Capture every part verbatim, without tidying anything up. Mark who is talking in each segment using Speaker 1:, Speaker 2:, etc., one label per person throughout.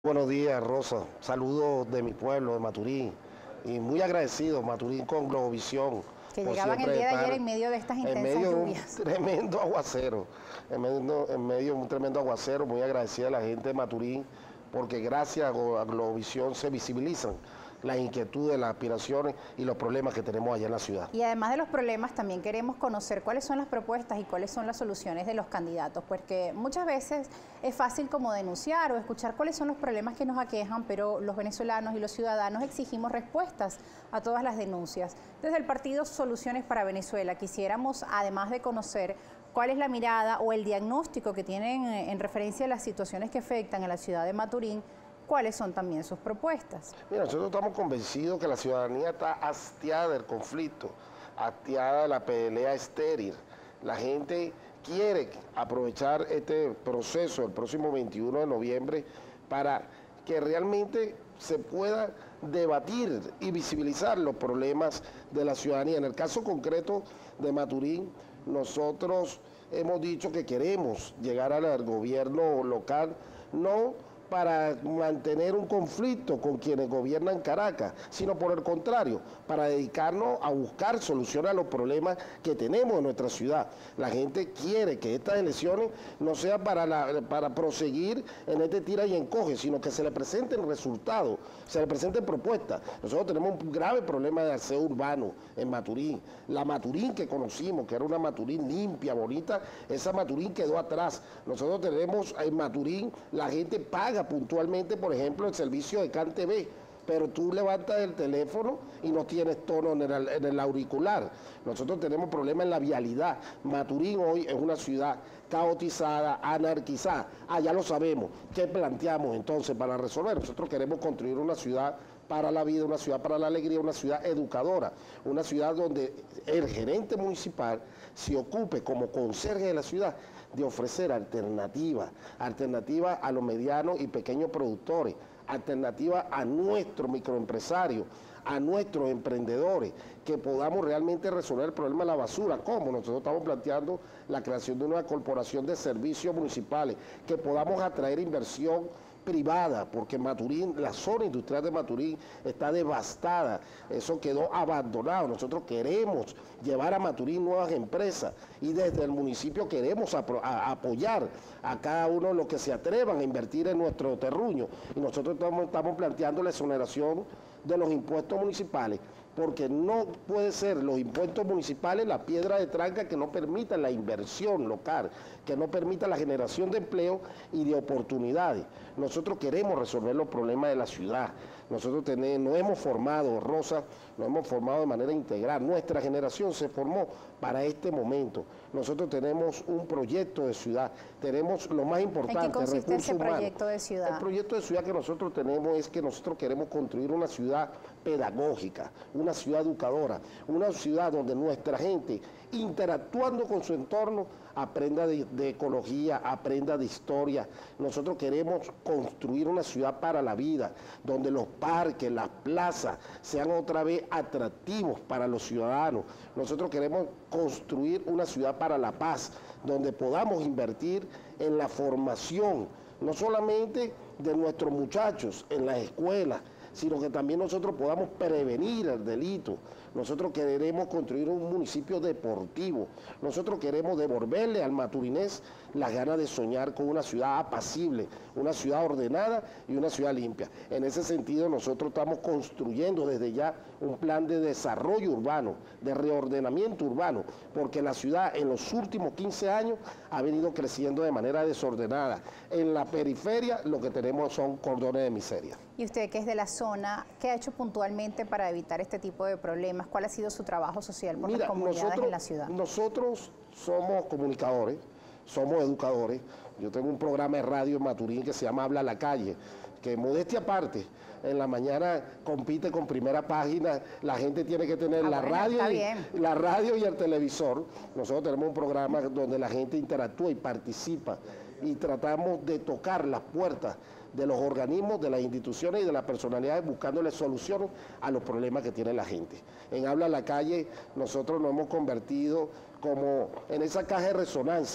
Speaker 1: Buenos días, Rosa. Saludos de mi pueblo, de Maturín. Y muy agradecido, Maturín, con Globovisión.
Speaker 2: Que
Speaker 1: por
Speaker 2: llegaban el
Speaker 1: siempre
Speaker 2: día de
Speaker 1: estar
Speaker 2: ayer en medio de estas
Speaker 1: en
Speaker 2: intensas
Speaker 1: medio de un
Speaker 2: lluvias.
Speaker 1: tremendo aguacero. En medio, en medio de un tremendo aguacero, muy agradecida a la gente de Maturín, porque gracias a Glo- a Globovisión se visibilizan las inquietudes, las aspiraciones y los problemas que tenemos allá en la ciudad.
Speaker 2: Y además de los problemas, también queremos conocer cuáles son las propuestas y cuáles son las soluciones de los candidatos, porque muchas veces es fácil como denunciar o escuchar cuáles son los problemas que nos aquejan, pero los venezolanos y los ciudadanos exigimos respuestas a todas las denuncias. Desde el partido Soluciones para Venezuela quisiéramos, además de conocer cuál es la mirada o el diagnóstico que tienen en referencia a las situaciones que afectan a la ciudad de Maturín, cuáles son también sus propuestas.
Speaker 1: Mira, nosotros estamos convencidos que la ciudadanía está hastiada del conflicto, hastiada de la pelea estéril. La gente quiere aprovechar este proceso el próximo veintiuno de noviembre para que realmente se pueda debatir y visibilizar los problemas de la ciudadanía. En el caso concreto de Maturín, nosotros hemos dicho que queremos llegar al gobierno local, no para mantener un conflicto con quienes gobiernan Caracas, sino por el contrario, para dedicarnos a buscar soluciones a los problemas que tenemos en nuestra ciudad. La gente quiere que estas elecciones no sean para, la, para proseguir en este tira y encoge, sino que se le presenten resultados, se le presenten propuestas. Nosotros tenemos un grave problema de aseo urbano en Maturín. La Maturín que conocimos, que era una Maturín limpia, bonita, esa Maturín quedó atrás. Nosotros tenemos en Maturín, la gente paga puntualmente, por ejemplo, el servicio de CAN T V, pero tú levantas el teléfono y no tienes tono en el, en el auricular. Nosotros tenemos problemas en la vialidad. Maturín hoy es una ciudad caotizada, anarquizada. Ah, ya lo sabemos. ¿Qué planteamos entonces para resolver? Nosotros queremos construir una ciudad para la vida, una ciudad para la alegría, una ciudad educadora, una ciudad donde el gerente municipal se ocupe como conserje de la ciudad de ofrecer alternativas, alternativas a los medianos y pequeños productores, alternativas a nuestros microempresarios, a nuestros emprendedores, que podamos realmente resolver el problema de la basura. ¿Cómo? Nosotros estamos planteando la creación de una corporación de servicios municipales, que podamos atraer inversión privada, porque Maturín, la zona industrial de Maturín está devastada, eso quedó abandonado. Nosotros queremos llevar a Maturín nuevas empresas y desde el municipio queremos a, a, apoyar a cada uno de los que se atrevan a invertir en nuestro terruño, y nosotros estamos, estamos planteando la exoneración de los impuestos municipales, porque no puede ser los impuestos municipales la piedra de tranca que no permita la inversión local, que no permita la generación de empleo y de oportunidades. Nosotros queremos resolver los problemas de la ciudad. Nosotros tenemos, nos hemos formado, Rosa, nos hemos formado de manera integral. Nuestra generación se formó para este momento. Nosotros tenemos un proyecto de ciudad, tenemos lo más importante,
Speaker 2: ¿En qué consiste ese
Speaker 1: humanos.
Speaker 2: proyecto de ciudad?
Speaker 1: El proyecto de ciudad que nosotros tenemos es que nosotros queremos construir una ciudad pedagógica, una ciudad educadora, una ciudad donde nuestra gente, interactuando con su entorno, aprenda de, de ecología, aprenda de historia. Nosotros queremos construir una ciudad para la vida, donde los parques, las plazas sean otra vez atractivos para los ciudadanos. Nosotros queremos construir una ciudad para la paz, donde podamos invertir en la formación, no solamente de nuestros muchachos en las escuelas, sino que también nosotros podamos prevenir el delito. Nosotros queremos construir un municipio deportivo. Nosotros queremos devolverle al maturinés las ganas de soñar con una ciudad apacible, una ciudad ordenada y una ciudad limpia. En ese sentido, nosotros estamos construyendo desde ya un plan de desarrollo urbano, de reordenamiento urbano, porque la ciudad en los últimos quince años ha venido creciendo de manera desordenada. En la periferia lo que tenemos son cordones de miseria.
Speaker 2: Y usted, que es de la zona, ¿qué ha hecho puntualmente para evitar este tipo de problemas? ¿Cuál ha sido su trabajo social por
Speaker 1: Mira,
Speaker 2: las comunidades
Speaker 1: nosotros,
Speaker 2: en la ciudad?
Speaker 1: Nosotros somos comunicadores, somos educadores. Yo tengo un programa de radio en Maturín que se llama Habla a la Calle, que modestia aparte, en la mañana compite con Primera Página, la gente tiene que tener
Speaker 2: ah,
Speaker 1: la,
Speaker 2: bueno,
Speaker 1: radio y, la radio y el televisor. Nosotros tenemos un programa donde la gente interactúa y participa, y tratamos de tocar las puertas de los organismos, de las instituciones y de las personalidades, buscándole soluciones a los problemas que tiene la gente. En Habla a la Calle nosotros nos hemos convertido como en esa caja de resonancia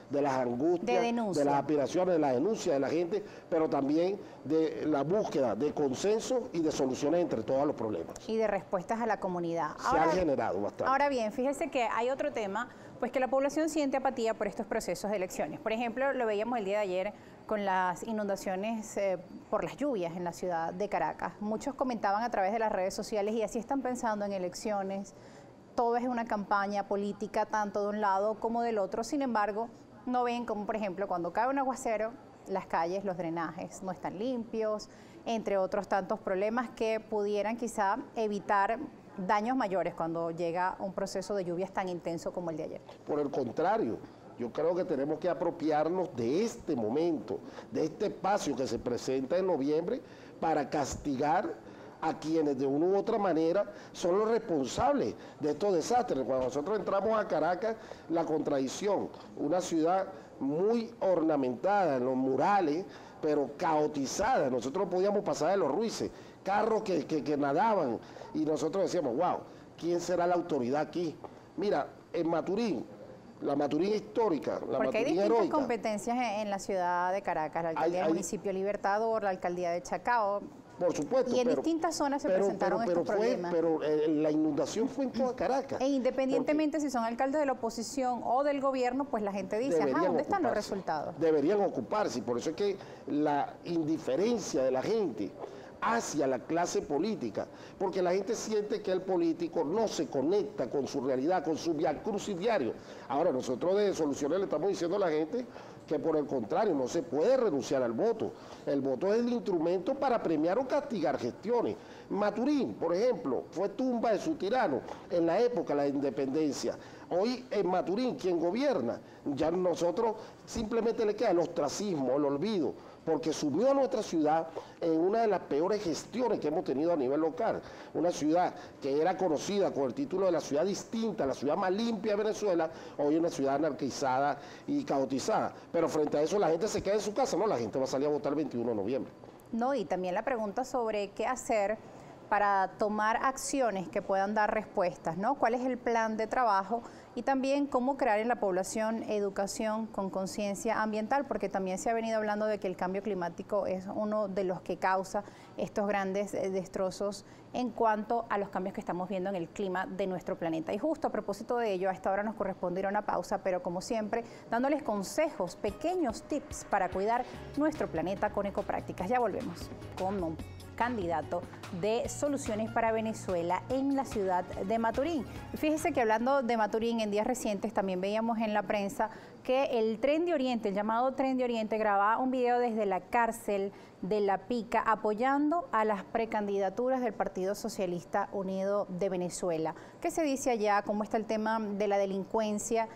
Speaker 1: de las angustias,
Speaker 2: de,
Speaker 1: de las aspiraciones, de las denuncias de la gente, pero también de la búsqueda de consenso y de soluciones entre todos los problemas.
Speaker 2: Y de respuestas a la comunidad.
Speaker 1: Se
Speaker 2: ahora,
Speaker 1: han generado bastante.
Speaker 2: Ahora bien, fíjese que hay otro tema, pues que la población siente apatía por estos procesos de elecciones. Por ejemplo, lo veíamos el día de ayer con las inundaciones eh, por las lluvias en la ciudad de Caracas. Muchos comentaban a través de las redes sociales y así están pensando en elecciones. Todo es una campaña política tanto de un lado como del otro. Sin embargo, no ven como, por ejemplo, cuando cae un aguacero, las calles, los drenajes no están limpios, entre otros tantos problemas que pudieran quizá evitar daños mayores cuando llega un proceso de lluvias tan intenso como el de ayer.
Speaker 1: Por el contrario, yo creo que tenemos que apropiarnos de este momento, de este espacio que se presenta en noviembre para castigar a quienes de una u otra manera son los responsables de estos desastres. Cuando nosotros entramos a Caracas, la contradicción, una ciudad muy ornamentada en los murales, pero caotizada. Nosotros podíamos pasar de los ruices, carros que, que, que nadaban, y nosotros decíamos, wow, ¿quién será la autoridad aquí? Mira, en Maturín, la Maturín histórica, la
Speaker 2: Porque
Speaker 1: Maturín
Speaker 2: hay distintas
Speaker 1: heroica,
Speaker 2: competencias en, en la ciudad de Caracas, la alcaldía
Speaker 1: hay,
Speaker 2: del
Speaker 1: hay,
Speaker 2: municipio Libertador, la alcaldía de Chacao.
Speaker 1: Por supuesto.
Speaker 2: Y en
Speaker 1: pero,
Speaker 2: distintas zonas se
Speaker 1: pero,
Speaker 2: presentaron
Speaker 1: pero, pero
Speaker 2: estos
Speaker 1: fue,
Speaker 2: problemas.
Speaker 1: Pero eh, la inundación fue en toda Caracas.
Speaker 2: E independientemente si son alcaldes de la oposición o del gobierno, pues la gente dice, ajá, ¿dónde están los resultados?
Speaker 1: Deberían ocuparse, y por eso es que la indiferencia de la gente hacia la clase política, porque la gente siente que el político no se conecta con su realidad, con su viacrucis diario. Ahora, nosotros de Soluciones le estamos diciendo a la gente que por el contrario, no se puede renunciar al voto. El voto es el instrumento para premiar o castigar gestiones. Maturín, por ejemplo, fue tumba de su tirano en la época de la independencia. Hoy en Maturín, quien gobierna, ya nosotros simplemente le queda el ostracismo, el olvido, porque sumió a nuestra ciudad en una de las peores gestiones que hemos tenido a nivel local. Una ciudad que era conocida con el título de la ciudad distinta, la ciudad más limpia de Venezuela, hoy es una ciudad anarquizada y caotizada. Pero frente a eso la gente se queda en su casa, no, la gente va a salir a votar el veintiuno de noviembre.
Speaker 2: No, y también la pregunta sobre qué hacer para tomar acciones que puedan dar respuestas, ¿no? ¿Cuál es el plan de trabajo? Y también cómo crear en la población educación con conciencia ambiental, porque también se ha venido hablando de que el cambio climático es uno de los que causa estos grandes destrozos en cuanto a los cambios que estamos viendo en el clima de nuestro planeta. Y justo a propósito de ello, a esta hora nos corresponde ir a una pausa, pero como siempre, dándoles consejos, pequeños tips para cuidar nuestro planeta con ecoprácticas. Ya volvemos con un candidato de Soluciones para Venezuela en la ciudad de Maturín. Fíjese que hablando de Maturín, en días recientes también veíamos en la prensa que el Tren de Oriente, el llamado Tren de Oriente, grababa un video desde la cárcel de La Pica apoyando a las precandidaturas del Partido Socialista Unido de Venezuela. ¿Qué se dice allá? ¿Cómo está el tema de la delincuencia?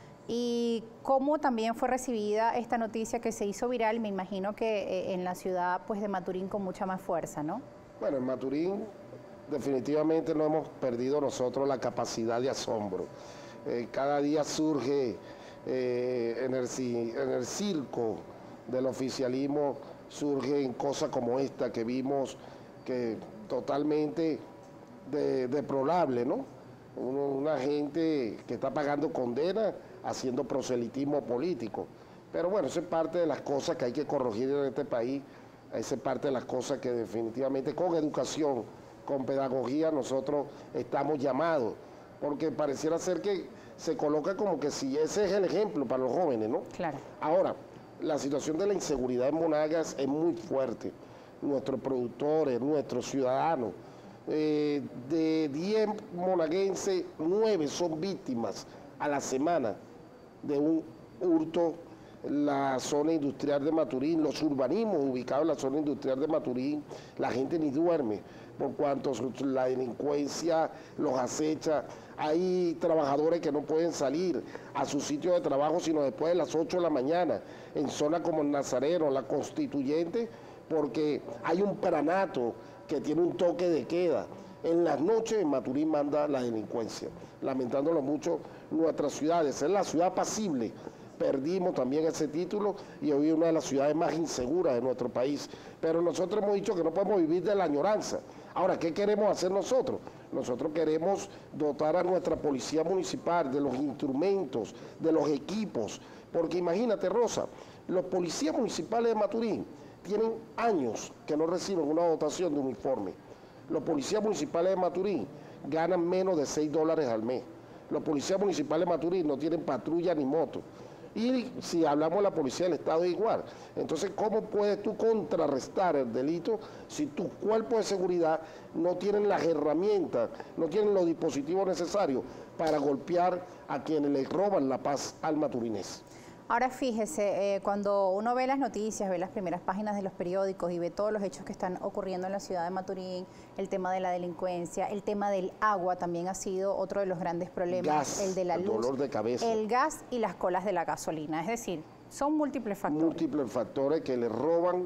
Speaker 2: Y cómo también fue recibida esta noticia que se hizo viral, me imagino que en la ciudad pues, de Maturín con mucha más fuerza, ¿no?
Speaker 1: Bueno, en Maturín definitivamente no hemos perdido nosotros la capacidad de asombro. Eh, cada día surge eh, en, el, en el circo del oficialismo, surgen cosas como esta que vimos, que totalmente de, deplorable, ¿no? Una gente que está pagando condena haciendo proselitismo político. Pero bueno, eso es parte de las cosas que hay que corregir en este país, esa es parte de las cosas que definitivamente con educación, con pedagogía nosotros estamos llamados, porque pareciera ser que se coloca como que si ese es el ejemplo para los jóvenes, ¿no?
Speaker 2: Claro.
Speaker 1: Ahora, la situación de la inseguridad en Monagas es muy fuerte. Nuestros productores, nuestros ciudadanos, eh, de diez monaguenses, nueve son víctimas a la semana de un hurto. La zona industrial de Maturín, los urbanismos ubicados en la zona industrial de Maturín, la gente ni duerme, por cuanto la delincuencia los acecha. Hay trabajadores que no pueden salir a su sitio de trabajo sino después de las ocho de la mañana, en zonas como el Nazareno, la Constituyente, porque hay un pranato que tiene un toque de queda. En las noches en Maturín manda la delincuencia, lamentándolo mucho nuestras ciudades. Es la ciudad pasible perdimos también ese título y hoy es una de las ciudades más inseguras de nuestro país. Pero nosotros hemos dicho que no podemos vivir de la añoranza. Ahora, ¿qué queremos hacer nosotros? Nosotros queremos dotar a nuestra policía municipal de los instrumentos, de los equipos, porque imagínate, Rosa, los policías municipales de Maturín tienen años que no reciben una dotación de uniforme. Los policías municipales de Maturín ganan menos de seis dólares al mes. Los policías municipales de Maturín no tienen patrulla ni moto. Y si hablamos de la policía del Estado es igual. Entonces, ¿cómo puedes tú contrarrestar el delito si tus cuerpos de seguridad no tienen las herramientas, no tienen los dispositivos necesarios para golpear a quienes le roban la paz al maturinés?
Speaker 2: Ahora fíjese, eh, cuando uno ve las noticias, ve las primeras páginas de los periódicos y ve todos los hechos que están ocurriendo en la ciudad de Maturín, el tema de la delincuencia, el tema del agua también ha sido otro de los grandes problemas,
Speaker 1: gas,
Speaker 2: el de la
Speaker 1: el
Speaker 2: luz,
Speaker 1: dolor de cabeza,
Speaker 2: el gas y las colas de la gasolina, es decir, son múltiples factores.
Speaker 1: Múltiples factores que le roban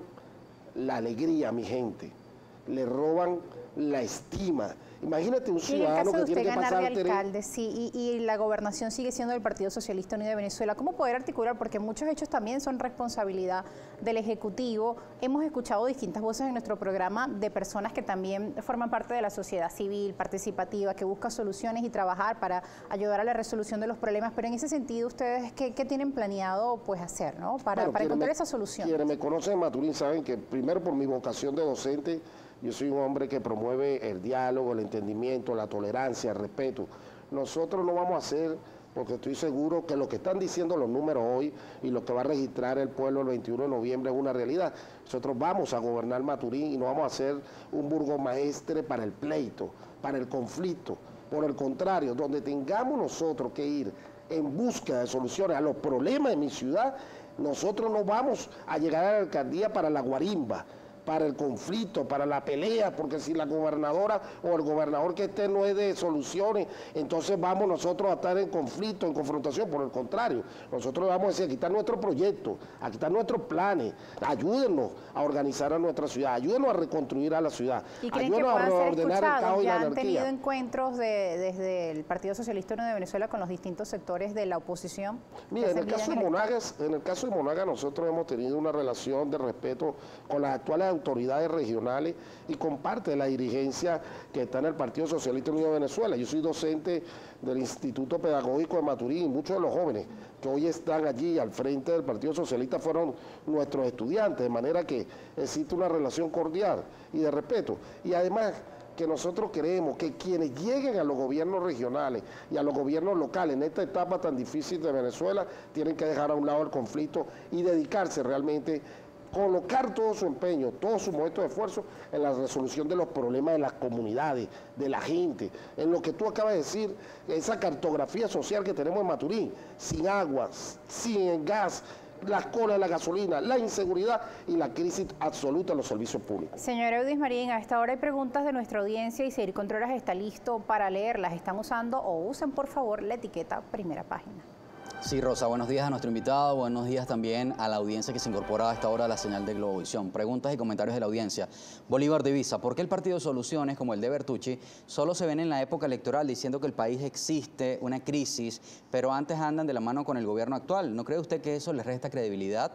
Speaker 1: la alegría a mi gente, le roban la estima. Imagínate un ciudadano que tiene que pasar
Speaker 2: de alcalde, sí, y, y la gobernación sigue siendo del Partido Socialista Unido de Venezuela. ¿Cómo poder articular? Porque muchos hechos también son responsabilidad del Ejecutivo. Hemos escuchado distintas voces en nuestro programa de personas que también forman parte de la sociedad civil, participativa, que busca soluciones y trabajar para ayudar a la resolución de los problemas. Pero en ese sentido, ¿ustedes qué, qué tienen planeado pues, hacer, ¿no? para,
Speaker 1: bueno,
Speaker 2: para encontrar
Speaker 1: me,
Speaker 2: esa solución?
Speaker 1: Quienes me conocen en Maturín saben que primero por mi vocación de docente, yo soy un hombre que promueve el diálogo, el entendimiento, la tolerancia, el respeto. Nosotros no vamos a hacer, porque estoy seguro que lo que están diciendo los números hoy y lo que va a registrar el pueblo el veintiuno de noviembre es una realidad. Nosotros vamos a gobernar Maturín y no vamos a hacer un burgomaestre para el pleito, para el conflicto. Por el contrario, donde tengamos nosotros que ir en búsqueda de soluciones a los problemas de mi ciudad, nosotros no vamos a llegar a la alcaldía para la guarimba, para el conflicto, para la pelea, porque si la gobernadora o el gobernador que esté no es de soluciones, entonces vamos nosotros a estar en conflicto, en confrontación. Por el contrario, nosotros vamos a decir, aquí está nuestro proyecto, aquí están nuestros planes, ayúdennos a organizar a nuestra ciudad, ayúdennos a reconstruir a la ciudad,
Speaker 2: ¿Y creen
Speaker 1: ayúdennos
Speaker 2: que
Speaker 1: a
Speaker 2: puedan ser
Speaker 1: reordenar el caos y la
Speaker 2: ¿Ya han
Speaker 1: anarquía.
Speaker 2: tenido encuentros de, desde el Partido Socialista Unido de Venezuela con los distintos sectores de la oposición?
Speaker 1: Mira, en el caso de Monagas, en el caso de Monagas nosotros hemos tenido una relación de respeto con las actuales autoridades regionales y con parte de la dirigencia que está en el Partido Socialista Unido de Venezuela. Yo soy docente del Instituto Pedagógico de Maturín y muchos de los jóvenes que hoy están allí al frente del Partido Socialista fueron nuestros estudiantes, de manera que existe una relación cordial y de respeto. Y además que nosotros queremos que quienes lleguen a los gobiernos regionales y a los gobiernos locales en esta etapa tan difícil de Venezuela tienen que dejar a un lado el conflicto y dedicarse realmente, colocar todo su empeño, todo su momento de esfuerzo en la resolución de los problemas de las comunidades, de la gente, en lo que tú acabas de decir, esa cartografía social que tenemos en Maturín, sin agua, sin gas, las colas de la gasolina, la inseguridad y la crisis absoluta en los servicios públicos.
Speaker 2: Señor Eudis Marín, a esta hora hay preguntas de nuestra audiencia y Seir Contreras está listo para leerlas. ¿Están usando o usen por favor la etiqueta Primera Página?
Speaker 3: Sí, Rosa, buenos días a nuestro invitado, buenos días también a la audiencia que se incorpora a esta hora a la señal de Globovisión. Preguntas y comentarios de la audiencia. Bolívar Divisa, ¿por qué el partido de soluciones como el de Bertucci solo se ven en la época electoral diciendo que el país existe una crisis, pero antes andan de la mano con el gobierno actual? ¿No cree usted que eso les resta credibilidad?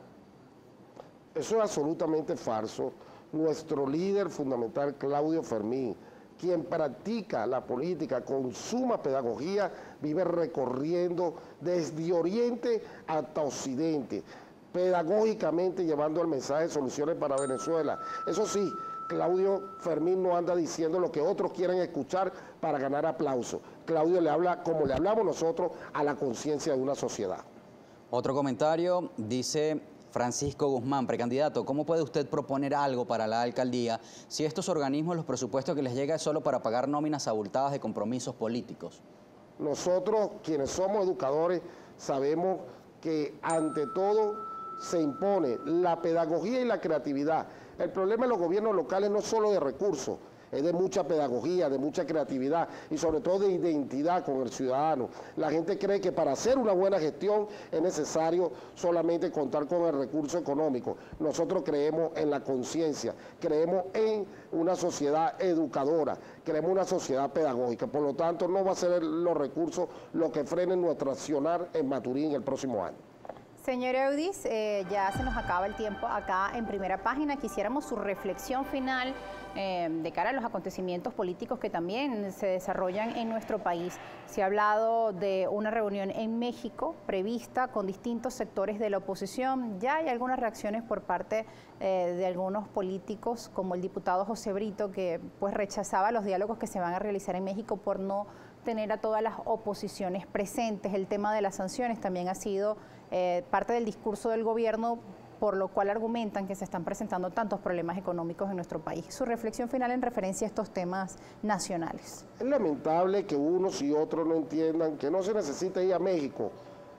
Speaker 1: Eso es absolutamente falso. Nuestro líder fundamental, Claudio Fermín, quien practica la política con suma pedagogía, vive recorriendo desde Oriente hasta Occidente, pedagógicamente llevando el mensaje de soluciones para Venezuela. Eso sí, Claudio Fermín no anda diciendo lo que otros quieren escuchar para ganar aplauso. Claudio le habla, como le hablamos nosotros, a la conciencia de una sociedad.
Speaker 3: Otro comentario, dice Francisco Guzmán, precandidato, ¿cómo puede usted proponer algo para la alcaldía si estos organismos, los presupuestos que les llega es solo para pagar nóminas abultadas de compromisos políticos?
Speaker 1: Nosotros, quienes somos educadores, sabemos que ante todo se impone la pedagogía y la creatividad. El problema de los gobiernos locales no es solo de recursos, es de mucha pedagogía, de mucha creatividad y sobre todo de identidad con el ciudadano. La gente cree que para hacer una buena gestión es necesario solamente contar con el recurso económico. Nosotros creemos en la conciencia, creemos en una sociedad educadora, creemos en una sociedad pedagógica. Por lo tanto, no va a ser los recursos lo que frenen nuestro accionar en Maturín el próximo año.
Speaker 2: Señor Eudis, eh, ya se nos acaba el tiempo acá en Primera Página. Quisiéramos su reflexión final eh, de cara a los acontecimientos políticos que también se desarrollan en nuestro país. Se ha hablado de una reunión en México prevista con distintos sectores de la oposición. Ya hay algunas reacciones por parte eh, de algunos políticos, como el diputado José Brito, que pues rechazaba los diálogos que se van a realizar en México por no tener a todas las oposiciones presentes. El tema de las sanciones también ha sido eh, parte del discurso del gobierno, por lo cual argumentan que se están presentando tantos problemas económicos en nuestro país. Su reflexión final en referencia a estos temas nacionales.
Speaker 1: Es lamentable que unos y otros no entiendan que no se necesita ir a México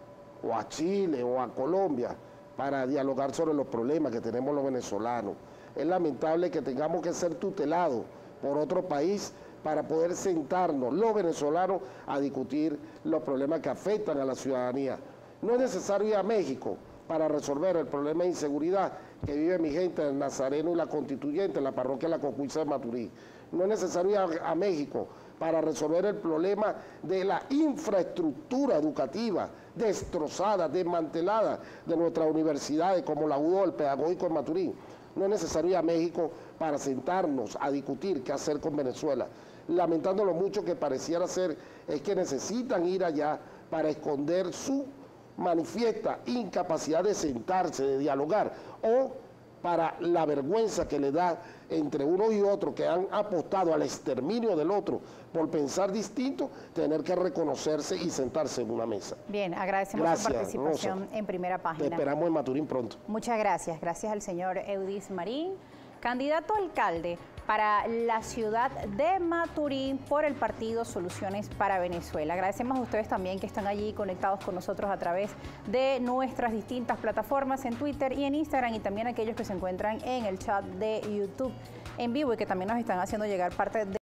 Speaker 1: o a Chile o a Colombia para dialogar sobre los problemas que tenemos los venezolanos. Es lamentable que tengamos que ser tutelados por otro país para poder sentarnos los venezolanos a discutir los problemas que afectan a la ciudadanía. No es necesario ir a México para resolver el problema de inseguridad que vive mi gente en Nazareno y la Constituyente, en la parroquia de la Cocuiza de Maturín. No es necesario ir a, a México para resolver el problema de la infraestructura educativa destrozada, desmantelada de nuestras universidades, como la U D O, el Pedagógico de Maturín. No es necesario ir a México para sentarnos a discutir qué hacer con Venezuela. Lamentando lo mucho que pareciera ser, es que necesitan ir allá para esconder su manifiesta incapacidad de sentarse, de dialogar, o para la vergüenza que le da entre uno y otro que han apostado al exterminio del otro por pensar distinto, tener que reconocerse y sentarse en una mesa.
Speaker 2: Bien, agradecemos
Speaker 1: gracias,
Speaker 2: su participación
Speaker 1: Rosa.
Speaker 2: en Primera Página.
Speaker 1: Te esperamos en Maturín pronto.
Speaker 2: Muchas gracias. Gracias al señor Eudis Marín, candidato a alcalde para la ciudad de Maturín por el partido Soluciones para Venezuela. Agradecemos a ustedes también que están allí conectados con nosotros a través de nuestras distintas plataformas en Twitter y en Instagram, y también a aquellos que se encuentran en el chat de YouTube en vivo y que también nos están haciendo llegar parte de